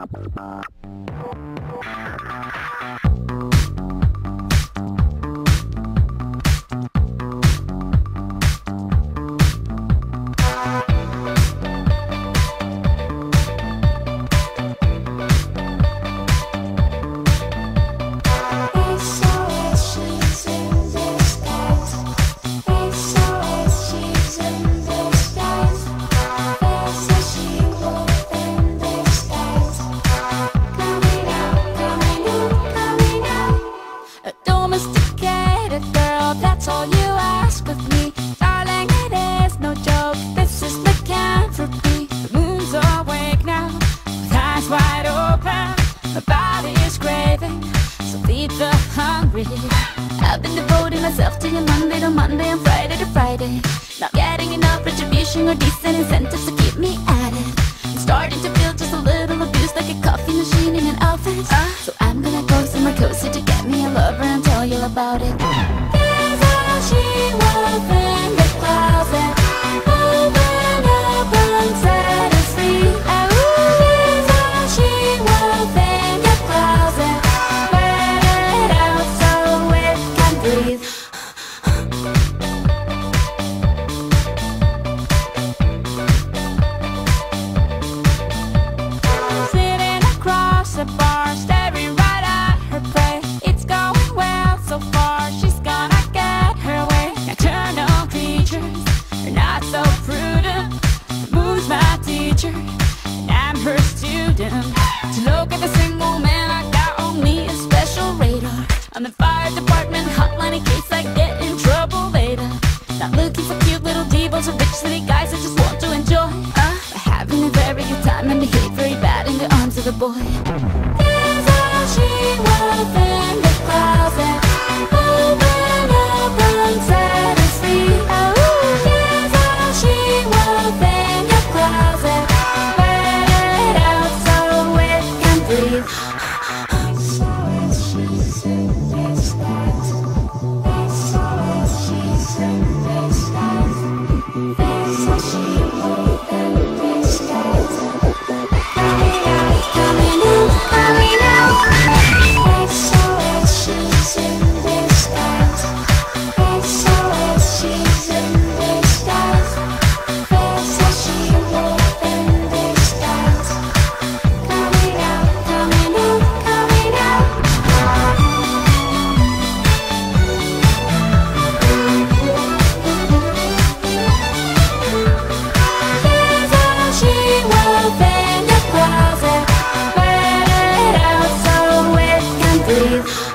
I've been devoting myself to you Monday to Monday and Friday to Friday. Not getting enough retribution or decent incentives to keep me at it. I'm starting to feel just a little abused, like a coffee machine in an office. So I'm gonna go somewhere cozy to get me a lover and tell you about it. Here's how she was in the closet. Open up and set us free. Here's how she was in the closet. Wear it out so it can breathe. Sitting across the bar, staring right at her prey. It's going well so far, she's gonna get her way. Nocturnal creatures are not so prudent. The moon's my teacher, and I'm her student. To look at the single man, I got on me a special radar. I'm the fire department hotline in case I get in trouble later. Not looking for cute little divas or rich city guys that just want to enjoy. But having a very good time and behave very bad in the arms of a boy. Here's how she was in the closet. Open up and set us free. Here's how she was in the closet. Wear it out so it can breathe. She's in disguise. She's in disguise. She was in disguise. Coming out, coming out, coming out. She's in disguise. She's in disguise. She was in disguise. Coming out, coming out, coming out. Here's how she was in the closet. Wear it out so it can breathe.